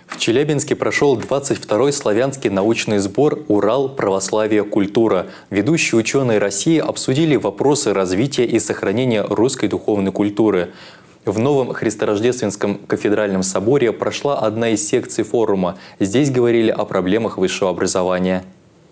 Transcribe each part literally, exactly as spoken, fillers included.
В Челябинске прошел двадцать второй славянский научный сбор «Урал. Православие. Культура». Ведущие ученые России обсудили вопросы развития и сохранения русской духовной культуры. В новом Христорождественском кафедральном соборе прошла одна из секций форума. Здесь говорили о проблемах высшего образования.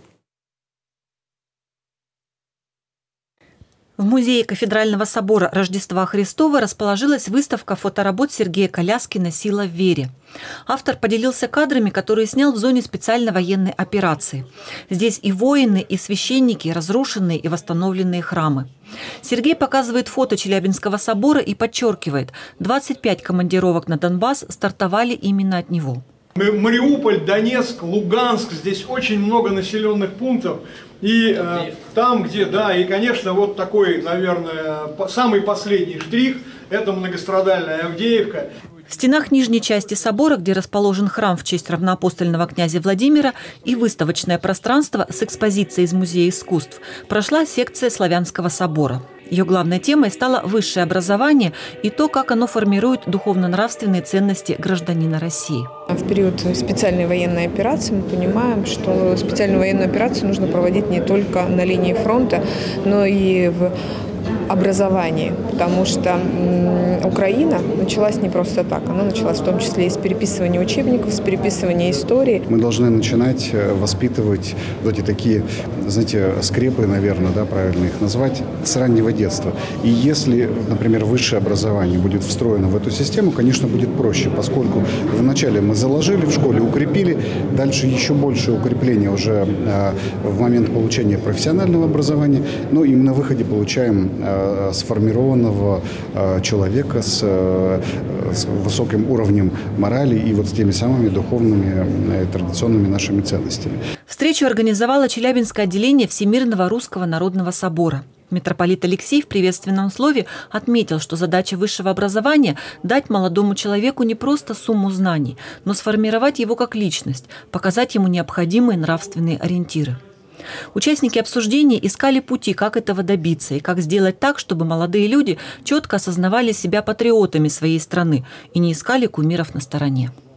В музее кафедрального собора Рождества Христова расположилась выставка фоторабот Сергея Коляскина «Сила в вере». Автор поделился кадрами, которые снял в зоне специальной военной операции. Здесь и воины, и священники, и разрушенные и восстановленные храмы. Сергей показывает фото Челябинского собора и подчеркивает, двадцать пять командировок на Донбасс стартовали именно от него. Мариуполь, Донецк, Луганск, здесь очень много населенных пунктов. И э, там, где, да, и, конечно, вот такой, наверное, самый последний штрих – это многострадальная Авдеевка. В стенах нижней части собора, где расположен храм в честь равноапостольного князя Владимира и выставочное пространство с экспозицией из Музея искусств, прошла секция Славянского собора. Ее главной темой стало высшее образование и то, как оно формирует духовно-нравственные ценности гражданина России. В период специальной военной операции мы понимаем, что специальную военную операцию нужно проводить не только на линии фронта, но и в образовании, потому что Украина началась не просто так, она началась в том числе и с переписывания учебников, с переписывания истории. Мы должны начинать воспитывать вот эти такие, знаете, скрепы, наверное, да, правильно их назвать, с раннего детства. И если, например, высшее образование будет встроено в эту систему, конечно, будет проще, поскольку вначале мы заложили в школе, укрепили, дальше еще больше укрепления уже в момент получения профессионального образования, но и на выходе получаем сформированного человека с, с высоким уровнем морали и вот с теми самыми духовными традиционными нашими ценностями. Встречу организовало Челябинское отделение Всемирного Русского Народного Собора. Митрополит Алексей в приветственном слове отметил, что задача высшего образования – дать молодому человеку не просто сумму знаний, но сформировать его как личность, показать ему необходимые нравственные ориентиры. Участники обсуждения искали пути, как этого добиться и как сделать так, чтобы молодые люди четко осознавали себя патриотами своей страны и не искали кумиров на стороне.